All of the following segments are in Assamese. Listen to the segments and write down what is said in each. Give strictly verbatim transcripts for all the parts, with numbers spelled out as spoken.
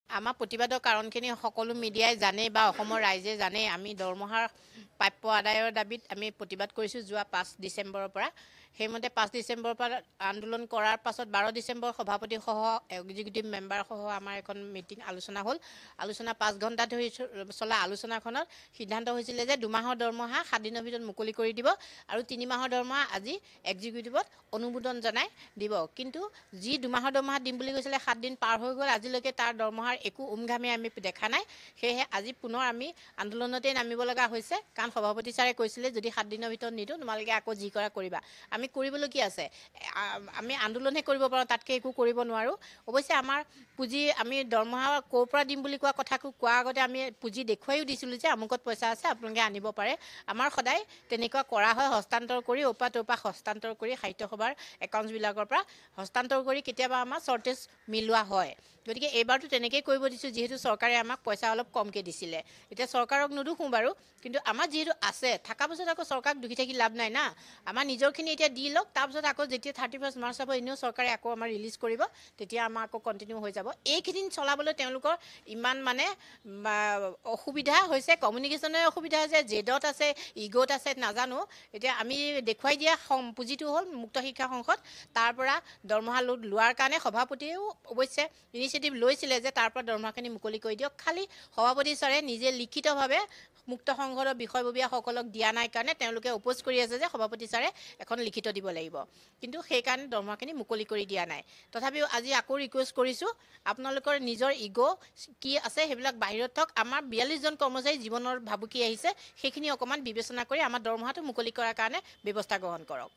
আমাৰ প্ৰতিবাদৰ কাৰণখিনি সকলো মিডিয়াই জানে বা অসমৰ ৰাইজে জানে। আমি দৰমহাৰ প্ৰাপ্য আদায়ৰ দাবীত আমি প্ৰতিবাদ কৰিছোঁ যোৱা পাঁচ ডিচেম্বৰৰ পৰা। সেইমতে পাঁচ ডিচেম্বৰৰ পৰা আন্দোলন কৰাৰ পাছত বাৰ ডিচেম্বৰ সভাপতিসহ এক্সিকিউটিভ মেম্বাৰসহ আমাৰ এখন মিটিং আলোচনা হ'ল। আলোচনা পাঁচ ঘণ্টা ধৰি চলা আলোচনাখনত সিদ্ধান্ত হৈছিলে যে দুমাহৰ দৰমহা সাত দিনৰ ভিতৰত মুকলি কৰি দিব আৰু তিনি মাহৰ দৰমহা আজি এক্সিকিউটিভত অনুমোদন জনাই দিব। কিন্তু যি দুমাহৰ দৰমহা দিম বুলি কৈছিলে সাত দিন পাৰ হৈ গ'ল, আজিলৈকে তাৰ দৰমহাৰ একো উমঘামে আমি দেখা নাই। সেয়েহে আজি পুনৰ আমি আন্দোলনতেই নামিব লগা হৈছে, কাৰণ সভাপতি ছাৰে কৈছিলে যদি সাত দিনৰ ভিতৰত নিদিওঁ তোমালোকে আকৌ যি কৰা কৰিবা। আমি কৰিবলৈ কি আছে, আমি আন্দোলনহে কৰিব পাৰোঁ, তাতকৈ একো কৰিব নোৱাৰোঁ। অৱশ্যে আমাৰ পুঁজি আমি দৰমহা ক'ৰ পৰা দিম বুলি কোৱা কথাটো কোৱাৰ আগতে আমি পুঁজি দেখুৱাইও দিছিলোঁ যে আমুকত পইচা আছে আপোনালোকে আনিব পাৰে। আমাৰ সদায় তেনেকুৱা কৰা হয়, হস্তান্তৰ কৰি ওপা তৌপা হস্তান্তৰ কৰি সাহিত্য সভাৰ একাউণ্টছবিলাকৰ পৰা হস্তান্তৰ কৰি কেতিয়াবা আমাৰ শ্বৰ্টেজ মিলোৱা হয়। গতিকে এইবাৰতো তেনেকৈয়ে কৰিব দিছোঁ, যিহেতু চৰকাৰে আমাক পইচা অলপ কমকৈ দিছিলে। এতিয়া চৰকাৰক নুদুখোঁ বাৰু, কিন্তু আমাৰ যিহেতু আছে থকা পাছত আকৌ চৰকাৰক দুখি থাকি লাভ নাই না। আমাৰ নিজৰখিনি এতিয়া দি লওক, তাৰপিছত আকৌ যেতিয়া থাৰ্টি ফাৰ্ষ্ট মাৰ্চ হ'ব এনেও চৰকাৰে আকৌ আমাৰ ৰিলিজ কৰিব, তেতিয়া আমাৰ আকৌ কণ্টিনিউ হৈ যাব। এইকেইদিন চলাবলৈ তেওঁলোকৰ ইমান মানে অসুবিধা হৈছে, কমিউনিকেশ্যনৰ অসুবিধা হৈছে, জেদত আছে, ইগ'ত আছে নাজানো। এতিয়া আমি দেখুৱাই দিয়া পুঁজিটো হ'ল মুক্ত শিক্ষা সংসদ, তাৰ পৰা দৰমহা লোড লোৱাৰ কাৰণে সভাপতিয়েও অৱশ্যে ইনিচিয়েটিভ লৈছিলে যে তাৰ পৰা দৰমহাখিনি মুকলি কৰি দিয়ক। খালি সভাপতি ছাৰে নিজে লিখিতভাৱে মুক্ত সংসদৰ বিষয়ববীয়াসকলক দিয়া নাই কাৰণে তেওঁলোকে অপ'জ কৰি আছে যে সভাপতি ছাৰে এখন লিখিত দিব লাগিব, কিন্তু সেইকাৰণে দৰমহাখিনি মুকলি কৰি দিয়া নাই। তথাপিও আজি আকৌ ৰিকুৱেষ্ট কৰিছোঁ, আপোনালোকৰ নিজৰ ইগ' কি আছে সেইবিলাক বাহিৰত থওক। আমাৰ বিয়াল্লিছজন কৰ্মচাৰী জীৱনৰ ভাবুকি আহিছে, সেইখিনি অকণমান বিবেচনা কৰি আমাৰ দৰমহাটো মুকলি কৰাৰ কাৰণে ব্যৱস্থা গ্ৰহণ কৰক।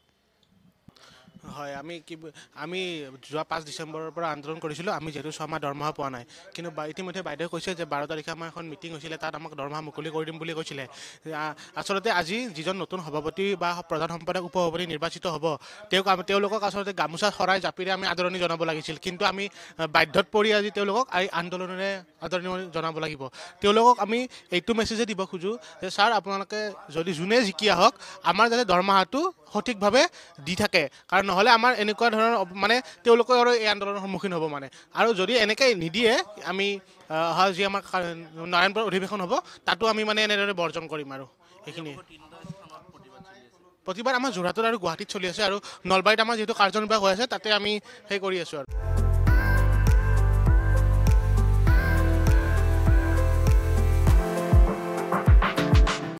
হয়, আমি কি আমি যোৱা পাঁচ ডিচেম্বৰৰ পৰা আন্দোলন কৰিছিলোঁ। আমি যিহেতু ছমাহ দৰমহা পোৱা নাই, কিন্তু ইতিমধ্যে বাইদেৱে কৈছে যে বাৰ তাৰিখে আমাৰ এখন মিটিং হৈছিলে, তাত আমাক দৰমহা মুকলি কৰি দিম বুলি কৈছিলে। আচলতে আজি যিজন নতুন সভাপতি বা প্ৰধান সম্পাদক উপসভাপতি নিৰ্বাচিত হ'ব, তেওঁক তেওঁলোকক আচলতে গামোচা শৰাই জাপিৰে আমি আদৰণি জনাব লাগিছিল, কিন্তু আমি বাধ্যত পৰি আজি তেওঁলোকক এই আন্দোলনেৰে আদৰণি জনাব লাগিব। তেওঁলোকক আমি এইটো মেছেজে দিব খোজোঁ যে ছাৰ, আপোনালোকে যদি যোনে জিকি আহক আমাৰ যাতে দৰমহাটো সঠিকভাৱে দি থাকে, কাৰণ নহ'লে আমাৰ এনেকুৱা ধৰণৰ মানে তেওঁলোকে আৰু এই আন্দোলনৰ সন্মুখীন হ'ব মানে। আৰু যদি এনেকৈ নিদিয়ে আমি অহা যি আমাৰ নাৰায়ণপুৰৰ অধিৱেশন হ'ব তাতো আমি মানে এনেদৰে বৰ্জন কৰিম। আৰু সেইখিনিয়ে প্ৰতিবাদ আমাৰ যোৰহাটত আৰু গুৱাহাটীত চলি আছে, আৰু নলবাৰীত আমাৰ যিহেতু কাৰ্যনিৰ্বাহ হৈ আছে তাতে আমি সেই কৰি আছোঁ আৰু